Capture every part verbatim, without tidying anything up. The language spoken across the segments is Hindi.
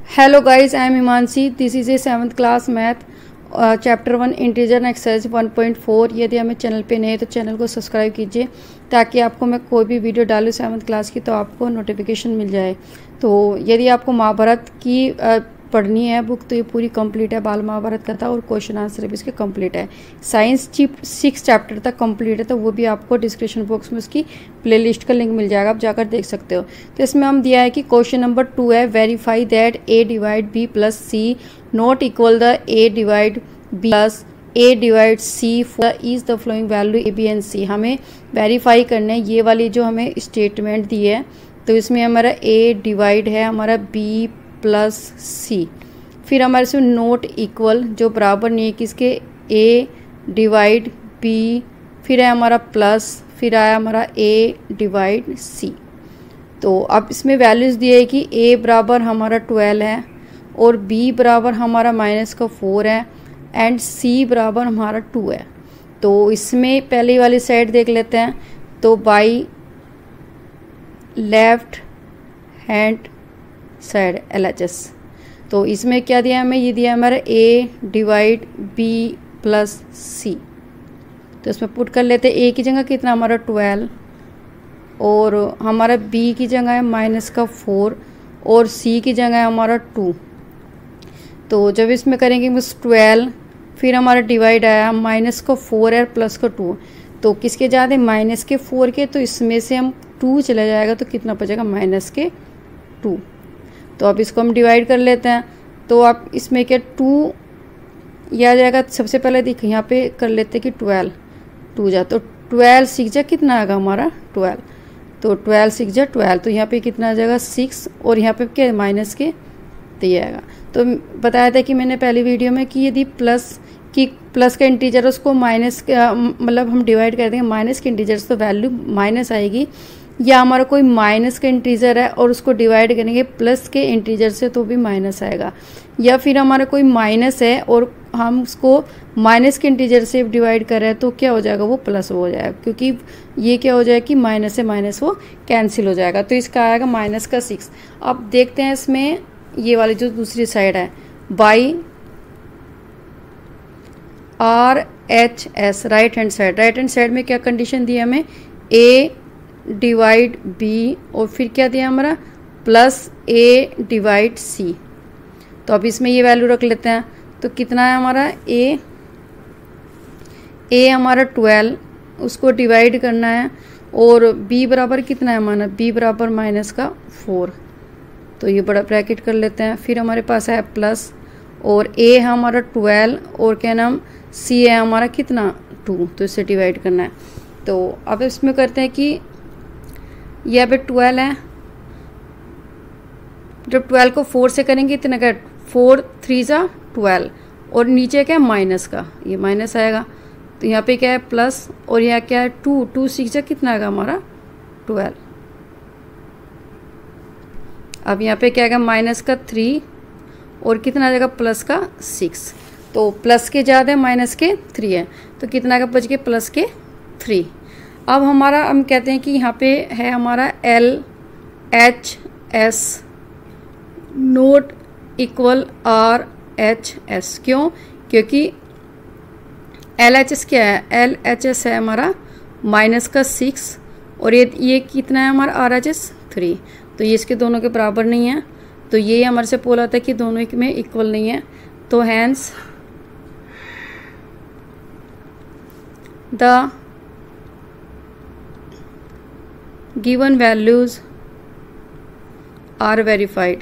Hello guys, I am Himanshi. This is a seventh class math uh, chapter one integer exercise one point four. यदि हमें चैनल पे नए तो चैनल को सब्सक्राइब कीजिए ताकि आपको मैं कोई भी वीडियो डालूँ सेवन्थ क्लास की तो आपको नोटिफिकेशन मिल जाए। तो यदि आपको महाभारत की uh, पढ़नी है बुक तो ये पूरी कंप्लीट है। बाल महाभारत कथा और क्वेश्चन आंसर भी इसके कंप्लीट है। साइंस चीप सिक्स चैप्टर तक कंप्लीट है तो वो भी आपको डिस्क्रिप्शन बॉक्स में उसकी प्लेलिस्ट का लिंक मिल जाएगा, आप जाकर देख सकते हो। तो इसमें हम दिया है कि क्वेश्चन नंबर टू है, verify that a divide b plus c not equal the a divide b plus a divide c for is the following value a b and c. हमें वेरीफाई करने ये वाली जो हमें स्टेटमेंट दी है तो इसमें हमारा ए डिवाइड है हमारा बी प्लस सी, फिर हमारे से नोट इक्वल जो बराबर नहीं है किसके ए डिवाइड बी, फिर है हमारा प्लस, फिर आया हमारा ए डिवाइड सी। तो अब इसमें वैल्यूज़ दिए है कि ए बराबर हमारा ट्वेल्व है और बी बराबर हमारा माइनस का फोर है एंड सी बराबर हमारा टू है। तो इसमें पहली वाली साइड देख लेते हैं। तो by left hand side L H S, तो इसमें क्या दिया हमें, ये दिया हमारा a divide b plus c. तो इसमें पुट कर लेते हैं ए की जगह कितना हमारा ट्वेल्व और हमारा बी की जगह है माइनस का फोर और सी की जगह है हमारा टू। तो जब इसमें करेंगे बस ट्वेल्व, फिर हमारा डिवाइड आया माइनस का फोर है प्लस का टू, तो किसके ज़्यादा माइनस के फोर के, तो इसमें से हम टू चला जाएगा तो कितना बचेगा माइनस के टू। तो अब इसको हम डिवाइड कर लेते हैं। तो आप इसमें क्या टू यह आ जाएगा, सबसे पहले देख यहाँ पे कर लेते हैं कि ट्वेल्व टू जा, तो ट्वेल्व सिक्स जा कितना आएगा हमारा ट्वेल्व, तो ट्वेल्व सिक्स जा ट्वेल्व, तो यहाँ पे कितना आ जाएगा सिक्स और यहाँ पे क्या माइनस के तो ये आएगा। तो बताया था कि मैंने पहली वीडियो में कि यदि प्लस की प्लस का इंटीजर उसको माइनस मतलब हम डिवाइड कर देंगे माइनस के इंटीजर्स तो वैल्यू माइनस आएगी, या हमारा कोई माइनस का इंटीजर है और उसको डिवाइड करेंगे प्लस के इंटीजर से तो भी माइनस आएगा, या फिर हमारा कोई माइनस है और हम उसको माइनस के इंटीजर से डिवाइड कर रहे हैं तो क्या हो जाएगा वो प्लस हो जाएगा, क्योंकि ये क्या हो जाएगा कि माइनस से माइनस वो कैंसिल हो जाएगा। तो इसका आएगा माइनस का सिक्स। अब देखते हैं इसमें ये वाली जो दूसरी साइड है by R H S right hand side, right hand side में क्या कंडीशन दी है हमें, ए डिवाइड बी और फिर क्या दिया हमारा प्लस ए डिवाइड सी। तो अब इसमें ये वैल्यू रख लेते हैं। तो कितना है हमारा ए ए हमारा ट्वेल्व, उसको डिवाइड करना है और बी बराबर कितना है हमारा, बी बराबर माइनस का फोर, तो ये बड़ा ब्रैकेट कर लेते हैं। फिर हमारे पास है प्लस और ए है हमारा ट्वेल्व और क्या नाम सी है हमारा कितना टू, तो इससे डिवाइड करना है। तो अब इसमें करते हैं कि यहाँ पे ट्वेल्व है, जब ट्वेल्व को फोर से करेंगे इतना क्या फोर थ्री जा ट्वेल्व और नीचे क्या माइनस का ये माइनस आएगा, तो यहाँ पे क्या है प्लस और यहाँ क्या है टू, टू सिक्स जा कितना आएगा हमारा ट्वेल्व। अब यहाँ पे क्या आएगा माइनस का थ्री और कितना आ जाएगा प्लस का सिक्स, तो प्लस के ज़्यादा है माइनस के थ्री है तो कितना आएगा बच के प्लस के थ्री। अब हमारा हम कहते हैं कि यहाँ पे है हमारा L H S not equal R H S, क्यों, क्योंकि एल एच एस क्या है, एल एच एस है हमारा माइनस का सिक्स और ये ये कितना है हमारा आर एच एस थ्री, तो ये इसके दोनों के बराबर नहीं है। तो ये हमारे से बोला था कि दोनों में इक्वल नहीं है, तो hence the given values are verified.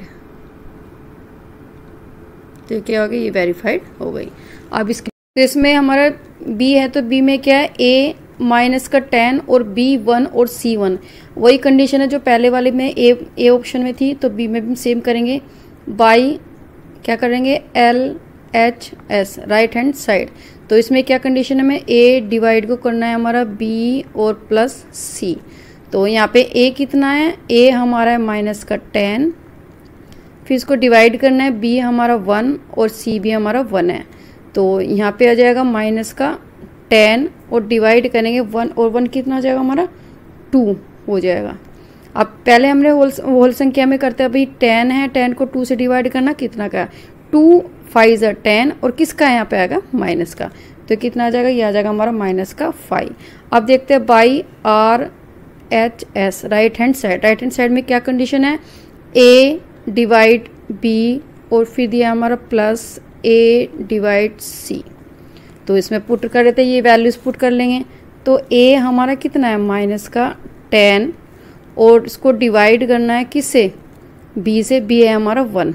तो क्या हो गया, ये वेरीफाइड हो गई। अब इसके तो इसमें हमारा बी है तो बी में क्या है ए माइनस का टेन और बी वन और सी वन, वही कंडीशन है जो पहले वाले में ए ए ऑप्शन में थी, तो बी में भी सेम करेंगे। बाई क्या करेंगे L H S right hand side, तो इसमें क्या कंडीशन है, हमें ए डिवाइड को करना है हमारा बी और प्लस सी। तो यहाँ पे ए कितना है, ए हमारा है माइनस का टेन, फिर इसको डिवाइड करना है बी हमारा वन और सी भी हमारा वन है, तो यहाँ पे आ जाएगा माइनस का टेन और डिवाइड करेंगे वन और वन कितना हो जाएगा हमारा टू हो जाएगा। अब पहले हमने होल होल संख्या में करते हैं, भाई टेन है, टेन को टू से डिवाइड करना, कितना का टू फाइव ज़ा टेन, और किसका यहाँ पे आएगा माइनस का, तो कितना आ जाएगा, ये आ जाएगा हमारा माइनस का फाइव। अब देखते हैं by R H S, right hand side, right hand side में क्या कंडीशन है, ए डिवाइड बी और फिर दिया हमारा प्लस ए डिवाइड सी। तो इसमें पुट कर देते हैं, ये वैल्यूज पुट कर लेंगे। तो ए हमारा कितना है माइनस का टेन, और इसको डिवाइड करना है किससे, बी से, बी है हमारा वन।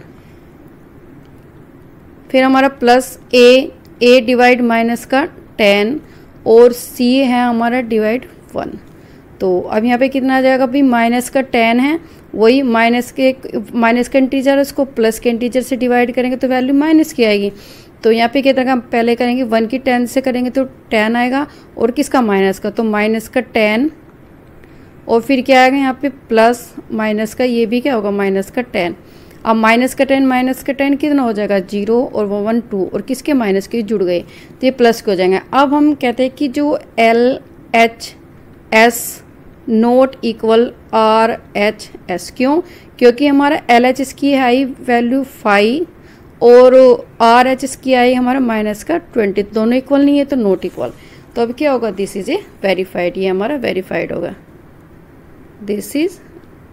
फिर हमारा plus a, a divide minus का टेन, और सी है हमारा डिवाइड वन। तो अब यहाँ पे कितना आ जाएगा, भाई माइनस का टेन है, वही माइनस के माइनस का इंटीजर है, उसको प्लस के इंटीजर से डिवाइड करेंगे तो वैल्यू माइनस की आएगी। तो यहाँ पे कितना हम पहले करेंगे, वन की टेन से करेंगे तो टेन आएगा, और किसका माइनस का, तो माइनस का टेन, और फिर क्या आएगा यहाँ पे प्लस माइनस का, ये भी क्या होगा माइनस का टेन। अब माइनस का टेन माइनस का टेन कितना हो जाएगा, जीरो, और वो वन टू, और किसके माइनस के जुड़ गए तो ये प्लस के हो जाएंगे। अब हम कहते हैं कि जो L H S not equal R H S, क्यों, क्योंकि हमारा एल एच एस की आई वैल्यू फाइव और आर एच एस की आई हमारा माइनस का ट्वेंटी, दोनों इक्वल नहीं है तो नोट इक्वल। तो अब क्या होगा, दिस इज ए वेरीफाइड, ये हमारा वेरीफाइड होगा, दिस इज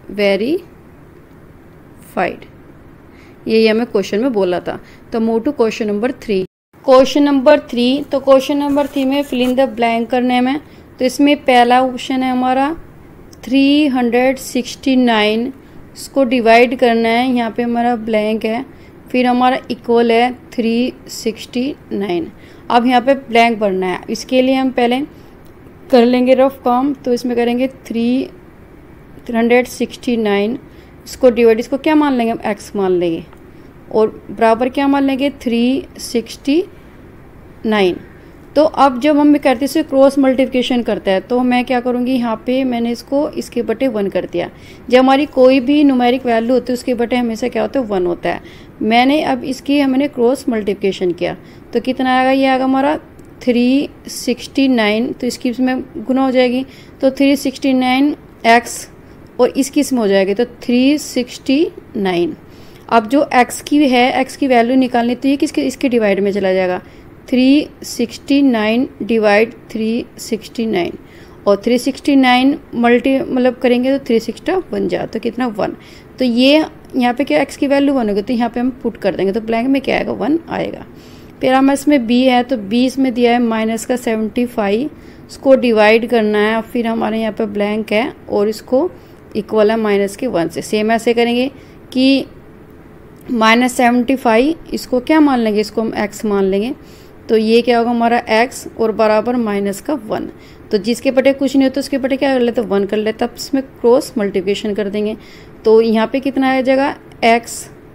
वेरीफाइड, यही हमें क्वेश्चन में बोला था। तो move to question number three. Question number three, तो क्वेश्चन नंबर थ्री में फिल इन द ब्लैंक करने में, तो इसमें पहला ऑप्शन है हमारा थ्री हंड्रेड सिक्सटी नाइन, इसको डिवाइड करना है, यहाँ पे हमारा ब्लैंक है, फिर हमारा इक्वल है थ्री सिक्सटी नाइन। अब यहाँ पे ब्लैंक भरना है, इसके लिए हम पहले कर लेंगे रफ काम। तो इसमें करेंगे थ्री हंड्रेड सिक्सटी नाइन, इसको डिवाइड, इसको क्या मान लेंगे हम, एक्स मान लेंगे, और बराबर क्या मान लेंगे थ्री सिक्सटी नाइन। तो अब जब हम करते हैं इसे क्रॉस मल्टीप्लिकेशन करता है, तो मैं क्या करूँगी, यहाँ पे मैंने इसको इसके बटे वन कर दिया। जब हमारी कोई भी न्यूमेरिक वैल्यू होती है उसके बटे हमेशा क्या होता है, वन होता है। मैंने अब इसकी हमने क्रॉस मल्टीप्लिकेशन किया तो कितना आएगा, ये आएगा हमारा थ्री सिक्सटी नाइन, तो इसकी इसमें गुना हो जाएगी, तो थ्री सिक्सटी नाइन एक्स, और इसकी इसमें हो जाएगी तो थ्री सिक्सटी नाइन। अब जो x की है, x की वैल्यू निकालनी, तो ये किसके, इसके डिवाइड में चला जाएगा, three sixty nine divide three sixty nine, और थ्री सिक्सटी नाइन मल्टी मतलब करेंगे तो थ्री सिक्सटा वन जा, तो कितना वन। तो ये यहाँ पे क्या x की वैल्यू वन होगी, तो यहाँ पे हम पुट कर देंगे, तो ब्लैंक में क्या आएगा, वन आएगा। फिर हम इसमें b है, तो b इसमें दिया है माइनस का सेवेंटी फाइव, इसको डिवाइड करना है, फिर हमारे यहाँ पे ब्लैंक है, और इसको इक्वल है माइनस के वन से। सेम ऐसे करेंगे कि माइनस सेवेंटी फाइव, इसको क्या मान लेंगे, इसको हम x मान लेंगे, तो ये क्या होगा हमारा x, और बराबर माइनस का वन। तो जिसके बटे कुछ नहीं होता उसके बटे क्या कर लेते, वन कर लेते, अब इसमें क्रॉस मल्टीप्लिकेशन कर देंगे। तो यहाँ पे कितना आ जाएगा, x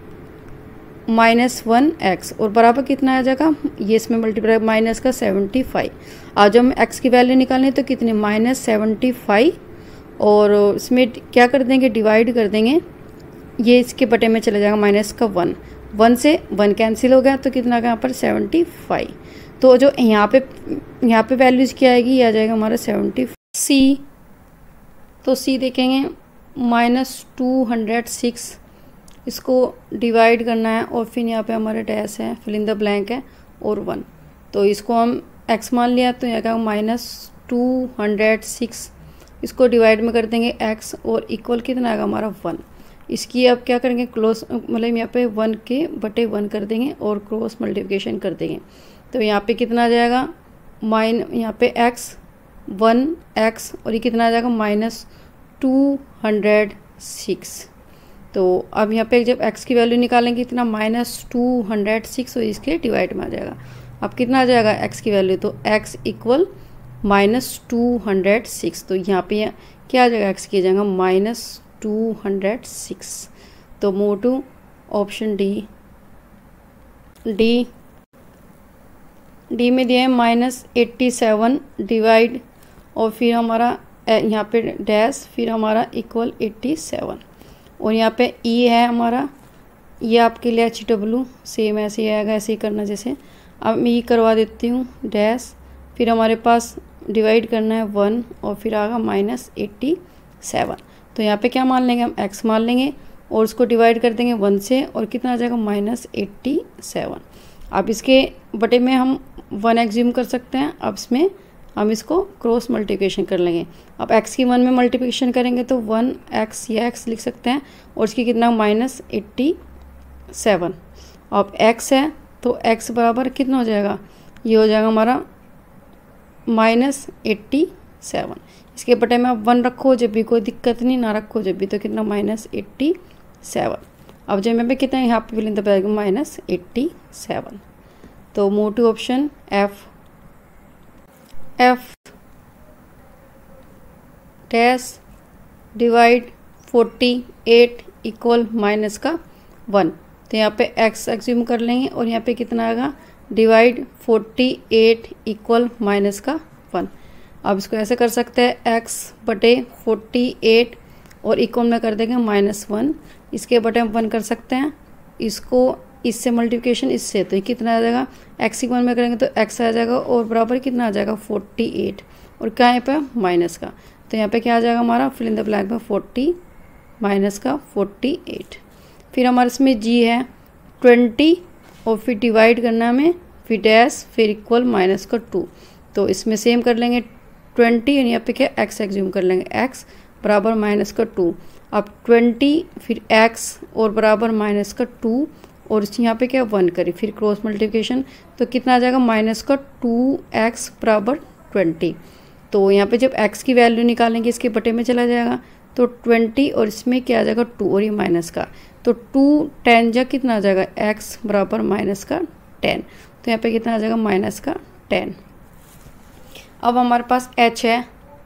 माइनस वन एक्स, और बराबर कितना आ जाएगा, ये इसमें मल्टीप्लाई माइनस का सेवेंटी फाइव। आज हम x की वैल्यू निकालनी तो कितनी, माइनस सेवेंटी फाइव, और इसमें क्या कर देंगे, डिवाइड कर देंगे, ये इसके बटे में चला जाएगा माइनस का वन, वन से वन कैंसिल हो गया, तो कितना आ गया यहाँ पर सेवेंटी फाइव। तो जो यहाँ पे यहाँ पे वैल्यूज क्या आएगी, ये आ जाएगा हमारा सेवेंटी। सी, तो सी देखेंगे माइनस टू हंड्रेड सिक्स, इसको डिवाइड करना है, और फिर यहाँ पे हमारे डैश है, फिल इन द ब्लैंक है, और वन। तो इसको हम x मान लिया, तो यहाँ का माइनस टू हंड्रेड सिक्स, इसको डिवाइड में कर देंगे x, और इक्वल कितना आएगा हमारा वन। इसकी अब क्या करेंगे, क्लोज मतलब यहाँ पे वन के बटे वन कर देंगे, और क्रॉस मल्टीप्लिकेशन कर देंगे। तो यहाँ पे कितना आ जाएगा, माइन यहाँ पे x वन एक्स, और ये कितना आ जाएगा माइनस टू हंड्रेड सिक्स। तो अब यहाँ पे जब x की वैल्यू निकालेंगे कितना, माइनस टू हंड्रेड सिक्स, और इसके डिवाइड में आ जाएगा। अब कितना आ जाएगा x की वैल्यू, तो x equal minus two hundred six, तो यहाँ पे क्या आ जाएगा, x की जाएगा माइनस टू हंड्रेड सिक्स। तो move to option D. D D में दिया है माइनस एट्टी सेवन डिवाइड, और फिर हमारा यहाँ पे डैश, फिर हमारा इक्वल एट्टी सेवन, और यहाँ पे ई है हमारा, ये आपके लिए एच डब्ल्यू, सेम ऐसे ही आएगा, ऐसे ही करना जैसे। अब मैं ई करवा देती हूँ डैश, फिर हमारे पास डिवाइड करना है वन, और फिर आएगा माइनस एट्टी सेवन। तो यहाँ पे क्या मान लेंगे हम, x मान लेंगे और उसको डिवाइड कर देंगे वन से और कितना आ जाएगा माइनस एट्टी सेवन। अब इसके बटे में हम वन एग्ज्यूम कर सकते हैं। अब इसमें हम इसको क्रॉस मल्टीप्लिकेशन कर लेंगे। अब x की वन में मल्टीप्लिकेशन करेंगे तो वन एक्स या x लिख सकते हैं और इसकी कितना माइनस एट्टी सेवन। अब x है तो x बराबर कितना हो जाएगा, ये हो जाएगा हमारा माइनस एट्टी सेवन। इसके बटे में अब वन रखो जब भी, कोई दिक्कत नहीं, ना रखो जब भी, तो कितना माइनस एट्टी सेवन। अब जब में पे कितना यहाँ पे fill in the blank minus eighty seven. तो move to option F. F dash divide forty eight equal minus का वन। तो यहाँ पे x एग्ज्यूम कर लेंगे और यहाँ पे कितना आएगा divide forty eight equal minus का वन। अब इसको ऐसे कर सकते हैं x बटे फोर्टी एट और इक्वल में कर देंगे माइनस वन। इसके बटे हम वन कर सकते हैं, इसको इससे मल्टीप्लिकेशन इससे, तो ये कितना आ जाएगा x की वन में करेंगे तो x आ जाएगा और बराबर कितना आ जाएगा फोर्टी एट और क्या यहाँ पे माइनस का। तो यहाँ पे क्या आ जाएगा हमारा फिल इन द ब्लैंक में फोर्टी माइनस का फोर्टी एट। फिर हमारे इसमें g है ट्वेंटी और फिर डिवाइड करना हमें, फिर डैश, फिर इक्वल माइनस का टू। तो इसमें सेम कर लेंगे ट्वेंटी और यहाँ पे क्या x एग्ज्यूम कर लेंगे, x बराबर माइनस का टू। अब ट्वेंटी फिर x और बराबर माइनस का टू और यहाँ पे क्या वन करी, फिर क्रॉस मल्टीप्लिकेशन तो कितना आ जाएगा माइनस का टू एक्स बराबर ट्वेंटी। तो यहाँ पे जब x की वैल्यू निकालेंगे इसके बटे में चला जाएगा तो ट्वेंटी और इसमें क्या आ जाएगा टू और ये माइनस का, तो टू टेन जा कितना आ जाएगा x बराबर माइनस का टेन। तो यहाँ पे कितना आ जाएगा माइनस का टेन। अब हमारे पास h है,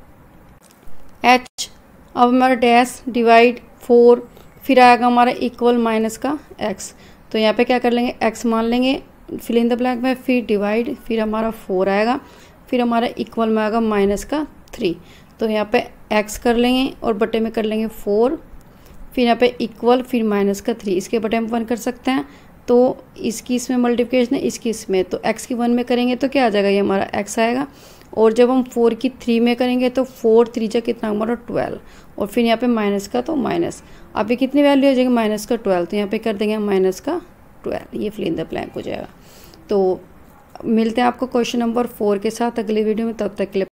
h अब हमारा डैश डिवाइड फोर, फिर आएगा हमारा इक्वल माइनस का x। तो यहाँ पे क्या कर लेंगे x मान लेंगे फिल इन द ब्लैंक में, फिर डिवाइड, फिर हमारा फोर आएगा, फिर हमारा इक्वल में आएगा माइनस का थ्री। तो यहाँ पे x कर लेंगे और बटे में कर लेंगे फोर, फिर यहाँ पे इक्वल, फिर माइनस का थ्री। इसके बटे हम वन कर सकते हैं तो इसकी इसमें मल्टीप्लिकेशन है, इसकी इसमें, तो x की वन में करेंगे तो क्या आ जाएगा, ये हमारा x आएगा। और जब हम फोर की थ्री में करेंगे तो फोर थ्री जा कितना हमारा ट्वेल्व और फिर यहाँ पे माइनस का तो माइनस। अब ये कितनी वैल्यू हो जाएगी माइनस का ट्वेल्व, तो यहाँ पे कर देंगे माइनस का ट्वेल्व, ये फिल इन द ब्लैंक हो जाएगा। तो मिलते हैं आपको क्वेश्चन नंबर फोर के साथ अगले वीडियो में, तब तक के लिए